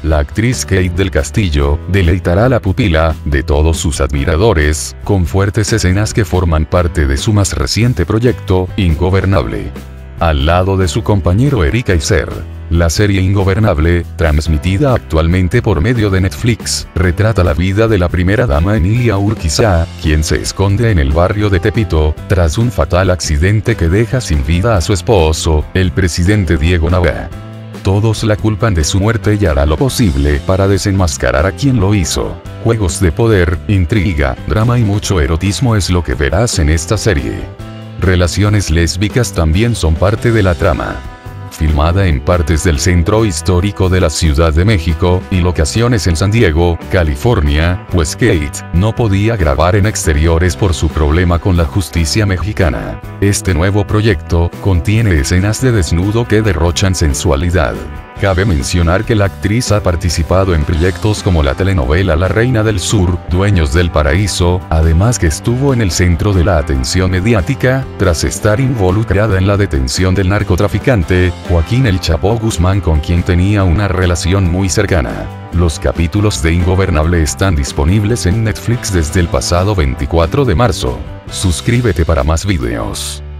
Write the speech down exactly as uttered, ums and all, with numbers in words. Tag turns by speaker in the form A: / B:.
A: La actriz Kate del Castillo deleitará la pupila de todos sus admiradores con fuertes escenas que forman parte de su más reciente proyecto, Ingobernable. Al lado de su compañero Eric Aizer, la serie Ingobernable, transmitida actualmente por medio de Netflix, retrata la vida de la primera dama Emilia Urquiza, quien se esconde en el barrio de Tepito, tras un fatal accidente que deja sin vida a su esposo, el presidente Diego Noboa. Todos la culpan de su muerte y hará lo posible para desenmascarar a quien lo hizo. Juegos de poder, intriga, drama y mucho erotismo es lo que verás en esta serie. Relaciones lésbicas también son parte de la trama. Filmada en partes del centro histórico de la Ciudad de México, y locaciones en San Diego, California, pues Kate no podía grabar en exteriores por su problema con la justicia mexicana. Este nuevo proyecto contiene escenas de desnudo que derrochan sensualidad. Cabe mencionar que la actriz ha participado en proyectos como la telenovela La Reina del Sur, Dueños del Paraíso, además que estuvo en el centro de la atención mediática, tras estar involucrada en la detención del narcotraficante, Joaquín El Chapo Guzmán, con quien tenía una relación muy cercana. Los capítulos de Ingobernable están disponibles en Netflix desde el pasado veinticuatro de marzo. Suscríbete para más videos.